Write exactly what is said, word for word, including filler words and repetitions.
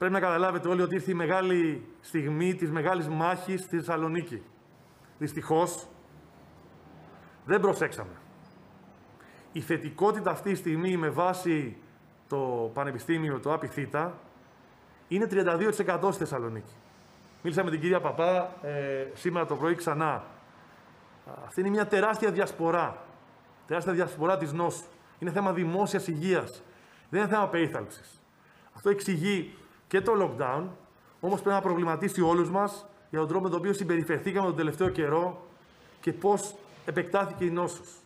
πρέπει να καταλάβετε όλοι ότι ήρθε η μεγάλη στιγμή της μεγάλης μάχης στη Θεσσαλονίκη. Δυστυχώς, δεν προσέξαμε. Η θετικότητα αυτή τη στιγμή με βάση το Πανεπιστήμιο, το ΑΠΙΘΙΤΑ, είναι τριάντα δύο τοις εκατό στη Θεσσαλονίκη. Μίλησα με την κυρία Παπά ε, σήμερα το πρωί ξανά. Αυτή είναι μια τεράστια διασπορά. Τεράστια διασπορά της νόσου. Είναι θέμα δημόσιας υγείας. Δεν είναι θέμα περίθαλψης. Αυτό εξηγεί και το lockdown, όμως πρέπει να προβληματίσει όλους μας για τον τρόπο με τον οποίο συμπεριφερθήκαμε τον τελευταίο καιρό και πώς επεκτάθηκε η νόσος.